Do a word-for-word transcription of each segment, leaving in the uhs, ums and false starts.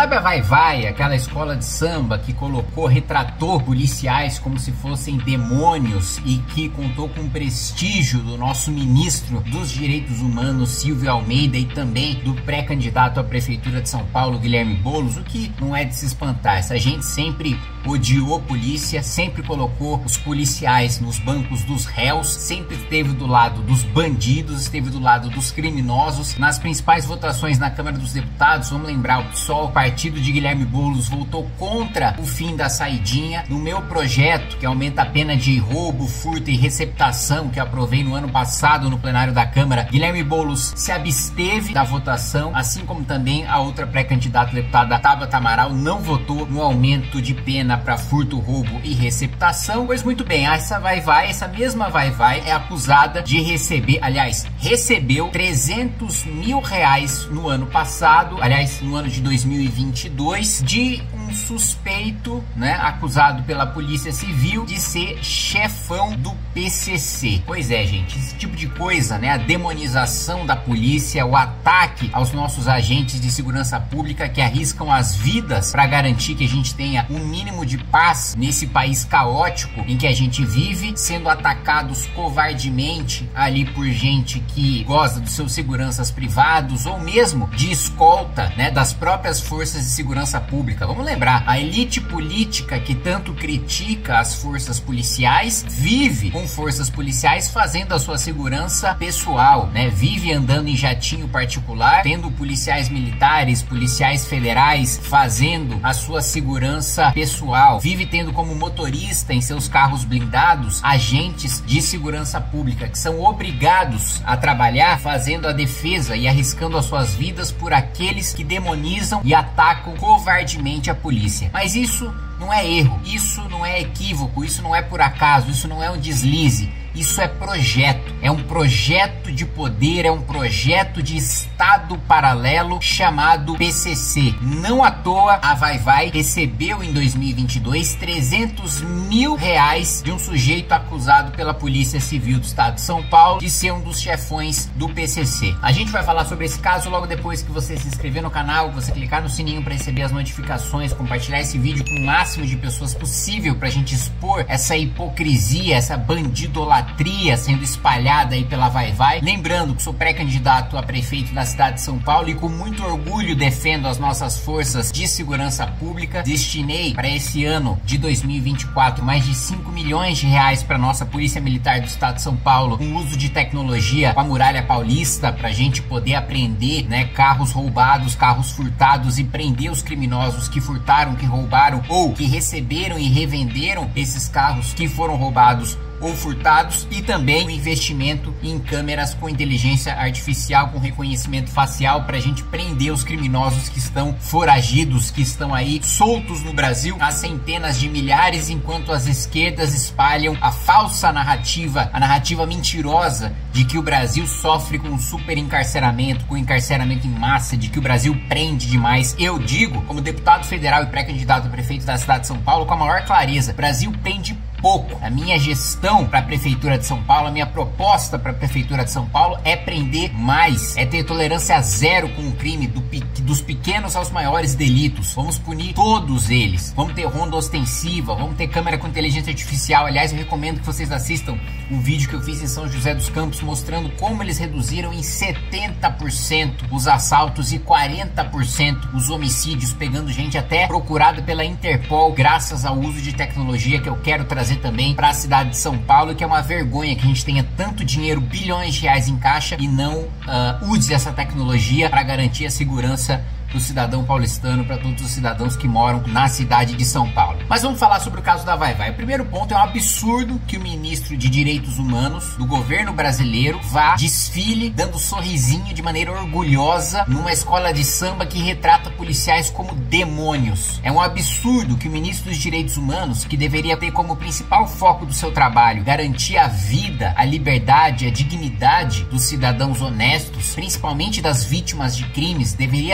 Sabe a Vai Vai, aquela escola de samba que colocou, retratou policiais como se fossem demônios e que contou com o prestígio do nosso ministro dos Direitos Humanos, Silvio Almeida, e também do pré-candidato à Prefeitura de São Paulo, Guilherme Boulos? O que não é de se espantar. Essa gente sempre odiou polícia, sempre colocou os policiais nos bancos dos réus, sempre esteve do lado dos bandidos, esteve do lado dos criminosos. Nas principais votações na Câmara dos Deputados, vamos lembrar, o PSOL, o partido de Guilherme Boulos, votou contra o fim da saidinha. No meu projeto, que aumenta a pena de roubo, furto e receptação, que eu aprovei no ano passado no plenário da Câmara, Guilherme Boulos se absteve da votação, assim como também a outra pré-candidata deputada Tabata Amaral não votou no aumento de pena para furto, roubo e receptação. Pois muito bem, essa Vai Vai, essa mesma Vai Vai é acusada de receber, aliás, recebeu trezentos mil reais no ano passado, aliás, no ano de dois mil e vinte e dois, de um suspeito, né, acusado pela Polícia Civil de ser chefão do P C C. Pois é, gente, esse tipo de coisa, né, a demonização da polícia, o ataque aos nossos agentes de segurança pública que arriscam as vidas para garantir que a gente tenha um mínimo de paz nesse país caótico em que a gente vive, sendo atacados covardemente ali por gente que gosta dos seus seguranças privados ou mesmo de escolta, né, das próprias forças de segurança pública. Vamos lembrar, a elite política que tanto critica as forças policiais vive com forças policiais fazendo a sua segurança pessoal, né? Vive andando em jatinho particular, tendo policiais militares, policiais federais fazendo a sua segurança pessoal, vive tendo como motorista em seus carros blindados agentes de segurança pública que são obrigados a trabalhar fazendo a defesa e arriscando as suas vidas por aqueles que demonizam e atacam covardemente a polícia. Mas isso não é erro, isso não é equívoco, isso não é por acaso, isso não é um deslize. Isso é projeto, é um projeto de poder, é um projeto de Estado paralelo chamado P C C. Não à toa, a Vai Vai recebeu em dois mil e vinte e dois trezentos mil reais de um sujeito acusado pela Polícia Civil do Estado de São Paulo de ser um dos chefões do P C C. A gente vai falar sobre esse caso logo depois que você se inscrever no canal, você clicar no sininho para receber as notificações, compartilhar esse vídeo com o máximo de pessoas possível para a gente expor essa hipocrisia, essa bandidolatria sendo espalhada aí pela Vai Vai. Lembrando que sou pré-candidato a prefeito da cidade de São Paulo e com muito orgulho defendo as nossas forças de segurança pública. Destinei para esse ano de dois mil e vinte e quatro mais de cinco milhões de reais para nossa Polícia Militar do Estado de São Paulo, com uso de tecnologia com a Muralha Paulista, para a gente poder apreender, né, carros roubados, carros furtados e prender os criminosos que furtaram, que roubaram ou que receberam e revenderam esses carros que foram roubados ou furtados, e também o investimento em câmeras com inteligência artificial, com reconhecimento facial, para a gente prender os criminosos que estão foragidos, que estão aí soltos no Brasil a centenas de milhares, enquanto as esquerdas espalham a falsa narrativa, a narrativa mentirosa de que o Brasil sofre com super encarceramento, com encarceramento em massa, de que o Brasil prende demais. Eu digo, como deputado federal e pré-candidato a prefeito da cidade de São Paulo, com a maior clareza: o Brasil prende pouco. A minha gestão para a Prefeitura de São Paulo, a minha proposta para a Prefeitura de São Paulo é prender mais, é ter tolerância zero com o crime, do, dos pequenos aos maiores delitos. Vamos punir todos eles. Vamos ter ronda ostensiva, vamos ter câmera com inteligência artificial. Aliás, eu recomendo que vocês assistam um vídeo que eu fiz em São José dos Campos mostrando como eles reduziram em setenta por cento os assaltos e quarenta por cento os homicídios, pegando gente até procurada pela Interpol, graças ao uso de tecnologia que eu quero trazer também para a cidade de São Paulo, que é uma vergonha que a gente tenha tanto dinheiro, bilhões de reais em caixa, e não uh, use essa tecnologia para garantir a segurança do cidadão paulistano, para todos os cidadãos que moram na cidade de São Paulo. Mas vamos falar sobre o caso da Vai Vai. O primeiro ponto: é um absurdo que o ministro de Direitos Humanos do governo brasileiro vá desfile dando sorrisinho de maneira orgulhosa numa escola de samba que retrata policiais como demônios. É um absurdo que o ministro dos Direitos Humanos, que deveria ter como principal foco do seu trabalho garantir a vida, a liberdade, a dignidade dos cidadãos honestos, principalmente das vítimas de crimes, deveria trabalhar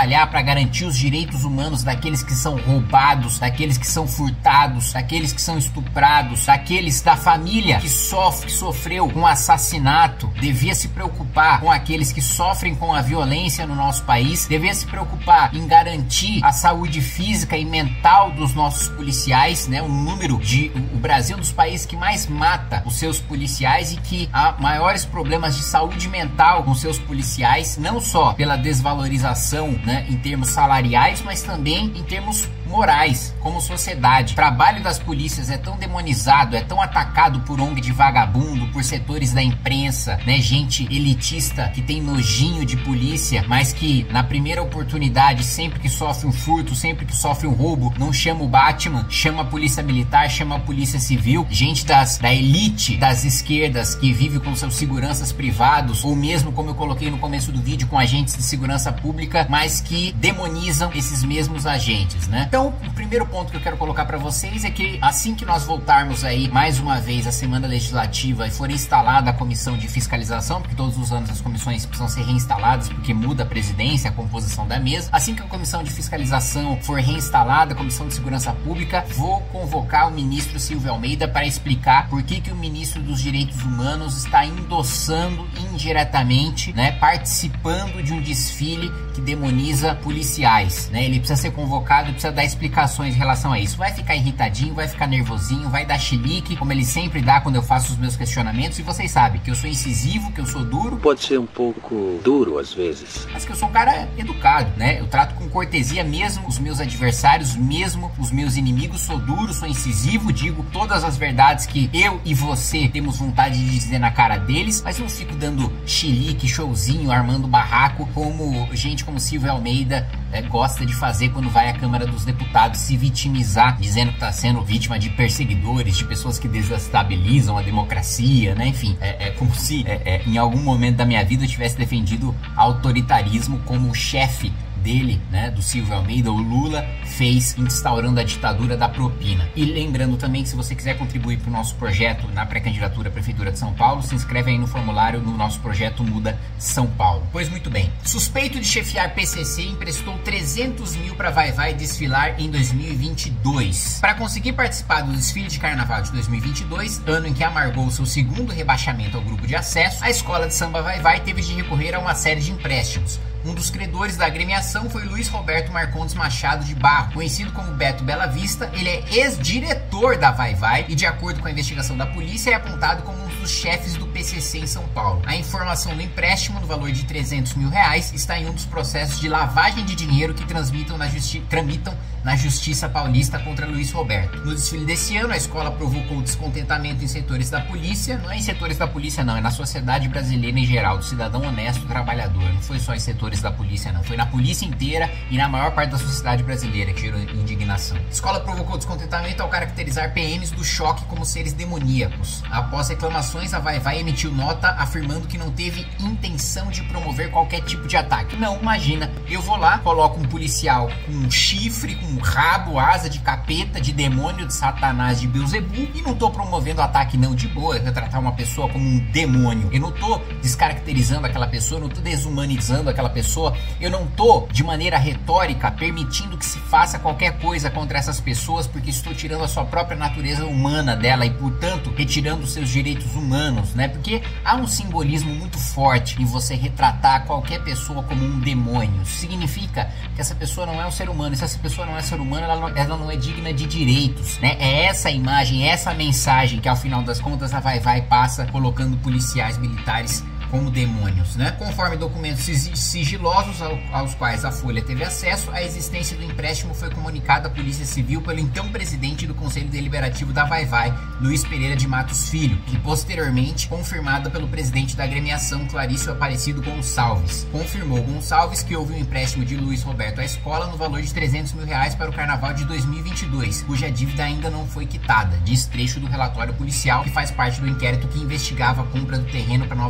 trabalhar para garantir os direitos humanos daqueles que são roubados, daqueles que são furtados, daqueles que são estuprados, daqueles da família que sofre, que sofreu um assassinato, devia se preocupar com aqueles que sofrem com a violência no nosso país, devia se preocupar em garantir a saúde física e mental dos nossos policiais, né? O número de o Brasil é um dos países que mais mata os seus policiais e que há maiores problemas de saúde mental com seus policiais, não só pela desvalorização, né, em termos salariais, mas também em termos morais, como sociedade. O trabalho das polícias é tão demonizado, é tão atacado por O N G de vagabundo, por setores da imprensa, né, gente elitista que tem nojinho de polícia, mas que na primeira oportunidade, sempre que sofre um furto, sempre que sofre um roubo, não chama o Batman, chama a polícia militar, chama a polícia civil, gente das, da elite das esquerdas que vive com seus seguranças privados, ou mesmo, como eu coloquei no começo do vídeo, com agentes de segurança pública, mas que demonizam esses mesmos agentes, né? Então, o primeiro ponto que eu quero colocar para vocês é que assim que nós voltarmos aí mais uma vez a semana legislativa e for instalada a comissão de fiscalização, porque todos os anos as comissões precisam ser reinstaladas porque muda a presidência, a composição da mesa, assim que a comissão de fiscalização for reinstalada, a comissão de segurança pública, vou convocar o ministro Silvio Almeida para explicar por que que o ministro dos Direitos Humanos está endossando indiretamente, né, participando de um desfile que demoniza policiais, né? Ele precisa ser convocado, precisa dar explicações em relação a isso. Vai ficar irritadinho, vai ficar nervosinho, vai dar chilique, como ele sempre dá quando eu faço os meus questionamentos, e vocês sabem que eu sou incisivo, que eu sou duro. Pode ser um pouco duro às vezes, mas que eu sou um cara educado, né? Eu trato com cortesia mesmo os meus adversários, mesmo os meus inimigos, sou duro, sou incisivo, digo todas as verdades que eu e você temos vontade de dizer na cara deles, mas não fico dando chilique, showzinho, armando barraco, como gente como Silvio Almeida é, gosta de fazer quando vai à Câmara dos Deputados se vitimizar, dizendo que está sendo vítima de perseguidores, de pessoas que desestabilizam a democracia, né? Enfim, é, é como se é, é, em algum momento da minha vida eu tivesse defendido autoritarismo como o chefe dele, né, do Silvio Almeida, o Lula, fez instaurando a ditadura da propina. E lembrando também que se você quiser contribuir para o nosso projeto na pré-candidatura à Prefeitura de São Paulo, se inscreve aí no formulário no nosso projeto Muda São Paulo. Pois muito bem. Suspeito de chefiar P C C emprestou trezentos mil para Vai Vai desfilar em dois mil e vinte e dois. Para conseguir participar do desfile de carnaval de dois mil e vinte e dois, ano em que amargou seu segundo rebaixamento ao grupo de acesso, a escola de samba Vai Vai teve de recorrer a uma série de empréstimos. Um dos credores da agremiação foi Luiz Roberto Marcondes Machado de Barro, conhecido como Beto Bela Vista. Ele é ex-diretor da Vai Vai e, de acordo com a investigação da polícia, é apontado como um dos chefes do P C C em São Paulo. A informação do empréstimo, no valor de trezentos mil reais, está em um dos processos de lavagem de dinheiro que transmitam na justi- tramitam na Justiça Paulista contra Luiz Roberto. No desfile desse ano, a escola provocou descontentamento em setores da polícia. Não é em setores da polícia não, é na sociedade brasileira em geral, do cidadão honesto, trabalhador. Não foi só em setores da polícia não, foi na polícia inteira e na maior parte da sociedade brasileira que gerou indignação. A escola provocou descontentamento ao caracterizar P Ms do choque como seres demoníacos. Após reclamações, a Vai Vai emitiu nota afirmando que não teve intenção de promover qualquer tipo de ataque. Não, imagina, eu vou lá, coloco um policial com um chifre, com um rabo, asa de capeta, de demônio, de satanás, de Beelzebub, e não tô promovendo ataque não, de boa, retratar uma pessoa como um demônio. Eu não tô descaracterizando aquela pessoa, eu não tô desumanizando aquela pessoa, eu não tô, de maneira retórica, permitindo que se faça qualquer coisa contra essas pessoas, porque estou tirando a sua própria natureza humana dela e, portanto, retirando os seus direitos humanos, né? Porque há um simbolismo muito forte em você retratar qualquer pessoa como um demônio. Isso significa que essa pessoa não é um ser humano, e se essa pessoa não é ser humano, ela não, ela não é digna de direitos, né? É essa imagem, essa mensagem que, ao final das contas, a Vai Vai passa colocando policiais militares como demônios, né? Conforme documentos sigilosos aos quais a Folha teve acesso, a existência do empréstimo foi comunicada à Polícia Civil pelo então presidente do Conselho Deliberativo da Vai Vai, Luiz Pereira de Matos Filho, e posteriormente confirmada pelo presidente da agremiação, Clarício Aparecido Gonçalves. Confirmou Gonçalves que houve um empréstimo de Luiz Roberto à escola no valor de trezentos mil reais para o carnaval de dois mil e vinte e dois, cuja dívida ainda não foi quitada, diz trecho do relatório policial que faz parte do inquérito que investigava a compra do terreno para a nova sede da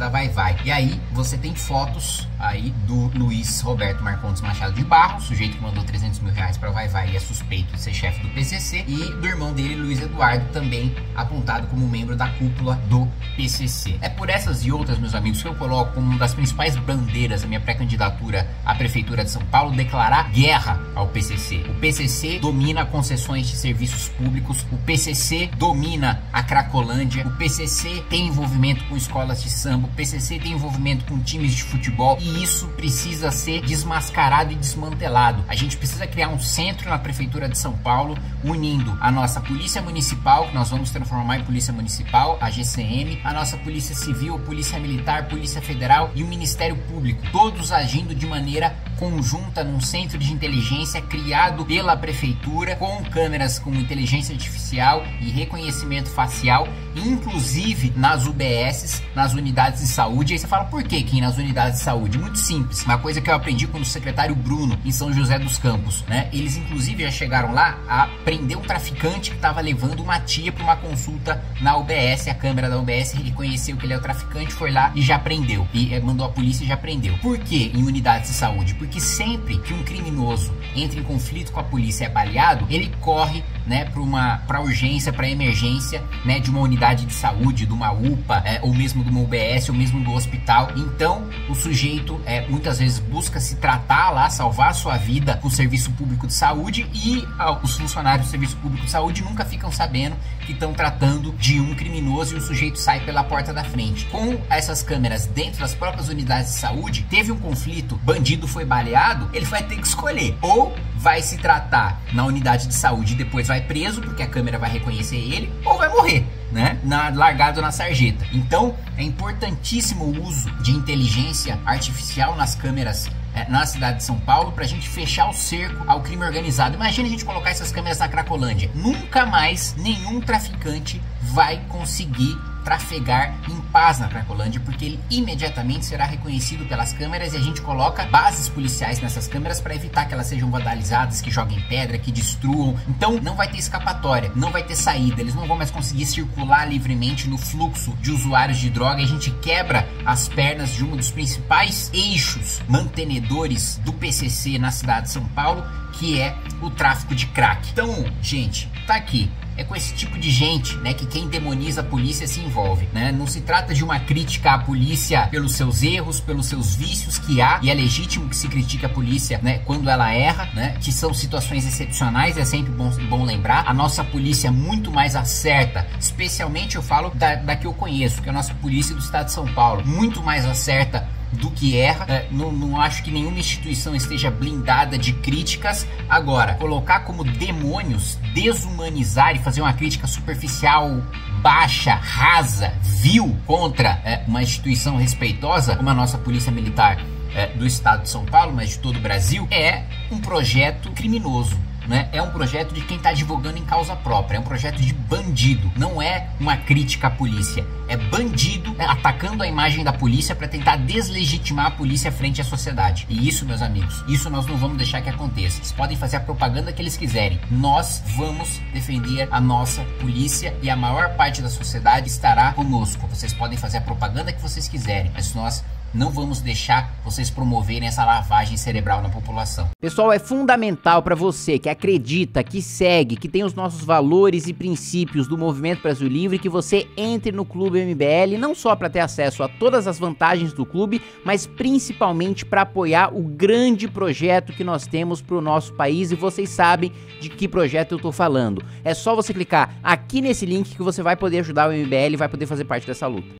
da Vai Vai. E aí você tem fotos aí do Luiz Roberto Marcondes Machado de Barros, sujeito que mandou trezentos mil reais para Vai Vai e é suspeito de ser chefe do P C C, e do irmão dele, Luiz Eduardo, também apontado como membro da cúpula do P C C. É por essas e outras, meus amigos, que eu coloco como uma das principais bandeiras da minha pré-candidatura à Prefeitura de São Paulo, declarar guerra ao P C C. O P C C domina concessões de serviços públicos, o P C C domina a Cracolândia, o P C C tem envolvimento com escolas de samba, o P C C tem envolvimento com times de futebol, e isso precisa ser desmascarado e desmantelado. A gente precisa criar um centro na Prefeitura de São Paulo, unindo a nossa Polícia Municipal, que nós vamos transformar em Polícia Municipal, a G C M, a nossa Polícia Civil, Polícia Militar, Polícia Federal e o Ministério Público, todos agindo de maneira conjunta num centro de inteligência criado pela Prefeitura, com câmeras com inteligência artificial e reconhecimento facial, inclusive nas U B Ss, nas unidades de saúde. Aí você fala, por que que nas unidades de saúde? Muito simples, uma coisa que eu aprendi com o secretário Bruno em São José dos Campos, né? Eles inclusive já chegaram lá a prender um traficante que estava levando uma tia para uma consulta na U B S. A câmera da U B S reconheceu que ele é o traficante, foi lá e já prendeu, e mandou a polícia e já prendeu. Por que em unidades de saúde? Porque sempre que um criminoso entra em conflito com a polícia e é baleado, ele corre, né, para uma para urgência, para emergência, né, de uma unidade de saúde, de uma U P A, é, ou mesmo de uma U B S, ou mesmo do hospital. Então o sujeito é, muitas vezes busca se tratar lá, salvar a sua vida com o serviço público de saúde, e ah, os funcionários do serviço público de saúde nunca ficam sabendo que estão tratando de um criminoso, e o sujeito sai pela porta da frente. Com essas câmeras dentro das próprias unidades de saúde, teve um conflito, bandido foi baleado, ele vai ter que escolher, ou vai se tratar na unidade de saúde e depois vai preso, porque a câmera vai reconhecer ele, ou vai morrer, né, na, largado na sarjeta. Então é importantíssimo o uso de inteligência artificial nas câmeras é, na cidade de São Paulo, pra gente fechar o cerco ao crime organizado. Imagina a gente colocar essas câmeras na Cracolândia, nunca mais nenhum traficante vai conseguir trafegar em paz na Cracolândia, porque ele imediatamente será reconhecido pelas câmeras, e a gente coloca bases policiais nessas câmeras para evitar que elas sejam vandalizadas, que joguem pedra, que destruam. Então não vai ter escapatória, não vai ter saída, eles não vão mais conseguir circular livremente no fluxo de usuários de droga, e a gente quebra as pernas de um dos principais eixos mantenedores do P C C na cidade de São Paulo, que é o tráfico de crack. Então, gente, tá aqui. É com esse tipo de gente, né, que quem demoniza a polícia se envolve, né? Não se trata de uma crítica à polícia pelos seus erros, pelos seus vícios que há, e é legítimo que se critique a polícia, né, quando ela erra, né, que são situações excepcionais, é sempre bom, bom lembrar. A nossa polícia muito mais acerta, especialmente eu falo da, da que eu conheço, que é a nossa polícia do estado de São Paulo, muito mais acerta do que erra. É, não, não acho que nenhuma instituição esteja blindada de críticas. Agora, colocar como demônios, desumanizar e fazer uma crítica superficial, baixa, rasa, vil contra é, uma instituição respeitosa como a nossa Polícia Militar é, do estado de São Paulo, mas de todo o Brasil, é um projeto criminoso. Né? É um projeto de quem está advogando em causa própria, é um projeto de bandido, não é uma crítica à polícia, é bandido, né, atacando a imagem da polícia para tentar deslegitimar a polícia frente à sociedade. E isso, meus amigos, isso nós não vamos deixar que aconteça. Eles podem fazer a propaganda que eles quiserem, nós vamos defender a nossa polícia e a maior parte da sociedade estará conosco. Vocês podem fazer a propaganda que vocês quiserem, mas nós não vamos deixar vocês promoverem essa lavagem cerebral na população. Pessoal, é fundamental para você que acredita, que segue, que tem os nossos valores e princípios do Movimento Brasil Livre, que você entre no Clube M B L, não só para ter acesso a todas as vantagens do clube, mas principalmente para apoiar o grande projeto que nós temos para o nosso país, e vocês sabem de que projeto eu tô falando. É só você clicar aqui nesse link que você vai poder ajudar o M B L e vai poder fazer parte dessa luta.